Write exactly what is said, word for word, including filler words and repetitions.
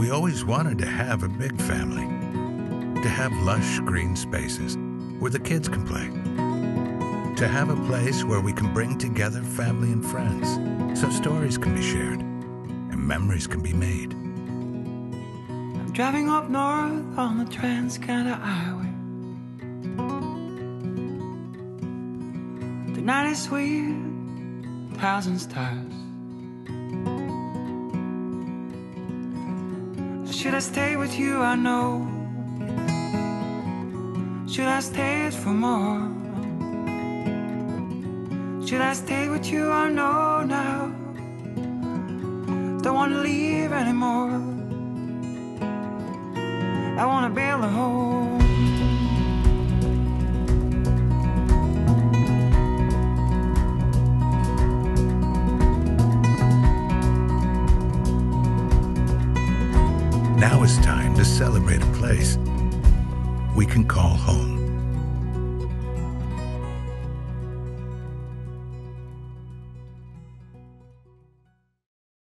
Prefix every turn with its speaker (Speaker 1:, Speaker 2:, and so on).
Speaker 1: We always wanted to have a big family, to have lush green spaces where the kids can play, to have a place where we can bring together family and friends so stories can be shared and memories can be made.
Speaker 2: I'm driving up north on the Trans-Canada Highway. The night is sweet, thousand stars. Should I stay with you? I know. Should I stay for more? Should I stay with you? I know now. Don't want to leave anymore. I want to build a home.
Speaker 1: Now is time to celebrate a place we can call home.